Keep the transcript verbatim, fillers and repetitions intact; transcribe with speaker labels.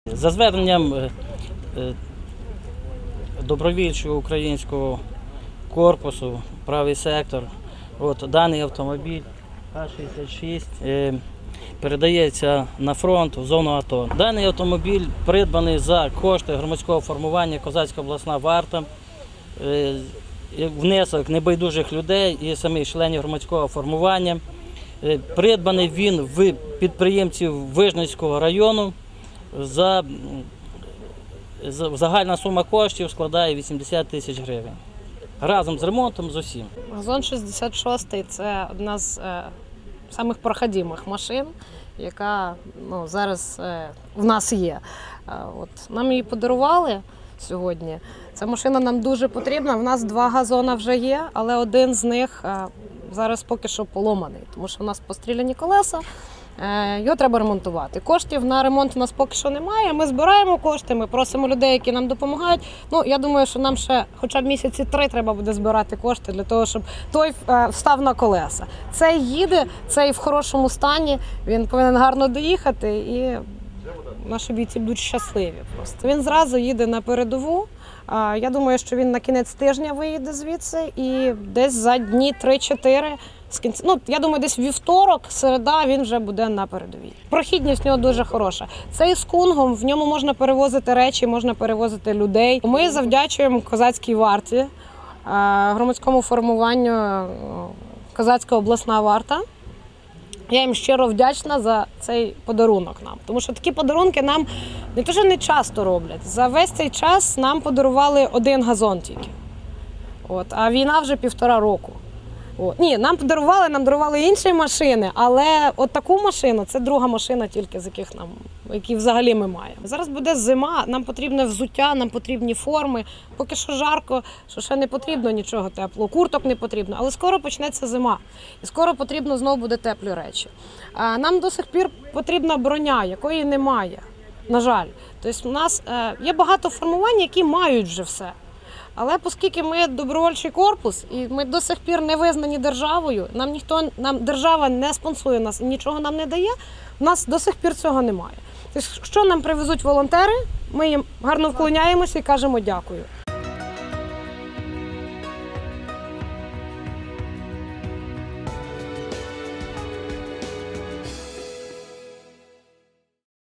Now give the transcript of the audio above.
Speaker 1: За зверненням добровільчого українського корпусу, правий сектор, от, даний автомобіль А шістдесят шість передається на фронт в зону АТО. Даний автомобіль придбаний за кошти громадського формування Козацька обласна варта, внесок небайдужих людей і самих членів громадського формування. Придбаний він в підприємців Вижницького району. За, за, загальна сума коштів складає вісімдесят тисяч гривень. Разом з ремонтом, з усім.
Speaker 2: Газон шістдесят шість – це одна з е, самих проходимих машин, яка ну, зараз е, в нас є. Е, от, нам її подарували сьогодні. Ця машина нам дуже потрібна. В нас два газона вже є, але один з них е, зараз поки що поломаний, тому що в нас постріляні колеса. Його треба ремонтувати. Коштів на ремонт у нас поки що немає. Ми збираємо кошти, ми просимо людей, які нам допомагають. Ну, я думаю, що нам ще хоча б місяці три треба буде збирати кошти для того, щоб той встав на колеса. Цей їде, цей в хорошому стані, він повинен гарно доїхати і наші бійці будуть щасливі просто. Він зразу їде на передову. Я думаю, що він на кінець тижня виїде звідси і десь за дні три-чотири, ну, я думаю, десь вівторок, середа він вже буде на передовій. Прохідність в нього дуже хороша. Цей з кунгом, в ньому можна перевозити речі, можна перевозити людей. Ми завдячуємо Козацькій варті, громадському формуванню Козацька обласна варта. Я їм щиро вдячна за цей подарунок нам, тому що такі подарунки нам не те, що не часто роблять. За весь цей час нам подарували один газон тільки, от, а війна вже півтора року. От. Ні, нам подарували, нам дарували інші машини, але от таку машину – це друга машина тільки, з яких нам, які взагалі ми маємо. Зараз буде зима, нам потрібне взуття, нам потрібні форми. Поки що жарко, що ще не потрібно нічого теплого, курток не потрібно, але скоро почнеться зима і скоро потрібно знову буде теплі речі. А нам до сих пір потрібна броня, якої немає, на жаль. Тобто у нас є багато формувань, які мають вже все. Але оскільки ми добровольчий корпус і ми до сих пір не визнані державою, нам ніхто, нам держава не спонсує нас і нічого нам не дає, у нас до сих пір цього немає. Тобто, що нам привезуть волонтери, ми їм гарно вклоняємося і кажемо дякую.